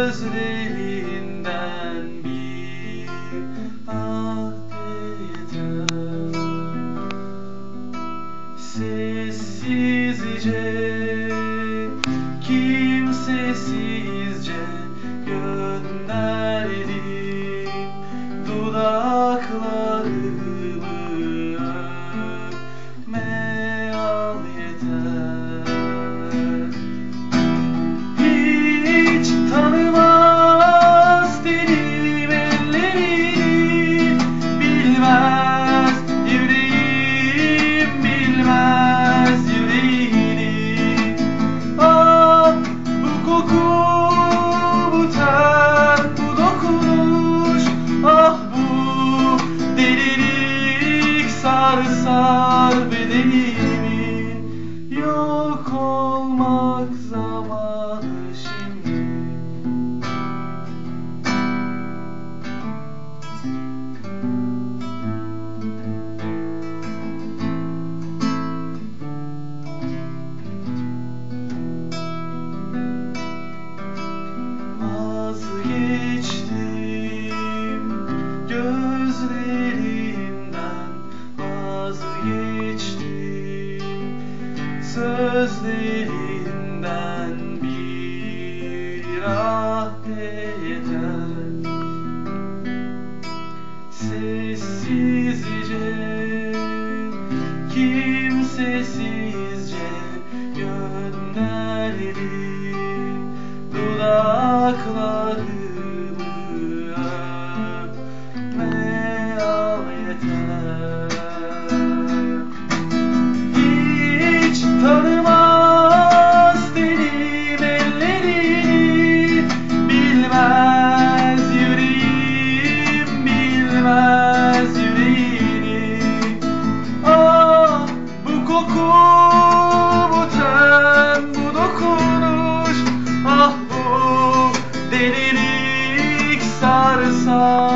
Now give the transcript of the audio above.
Gözlerinden bir ah yeter. Sessizce, kimsesizce gönderdim dudaklarımı, öpme al yeter. Hiç tanımaz tenim ellerini, bilmez yüreğim, bilmez yüreğini. Ah bu koku, bu ten, bu dokunuş, ah bu delilik sarsar bedenimi. Yok olmak zamanı şimdi. Vazgeçtim gözlerinden, vazgeçtim sözlerinden, bir ah yeter. Sessizce, kimsesizce gönderdim dudaklarımı, öpme al yeter. Hiç tanımaz tenim ellerini, bilmez yüreğim, bilmez yüreğini. Ah bu koku, bu ten, bu dokunuş, ah bu delilik sarsar